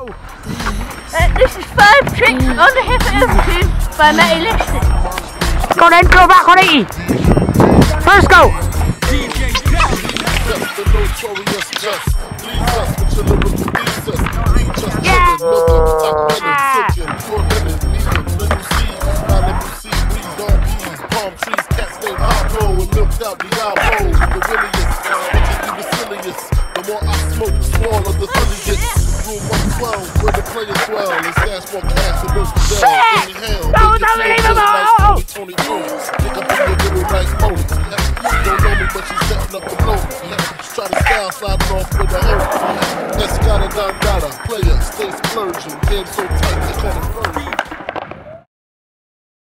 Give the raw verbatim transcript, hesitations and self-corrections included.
Uh, this is five tricks on the hip at Ilfracombe by Matty Lester. Go then, go back on eighty. First go. Yeah. The more I smoke, the smaller the silly gets. Room one twelve, where the players dwell. And stash more cash and most of them. Inhale, that was unbelievable! Tony Jones, pick up in your little nice pony. She don't know me, but she's setting up the blow. Try to style, sliding off with the hoe. Escada, Don Dada, player, stay splurging, game so tight.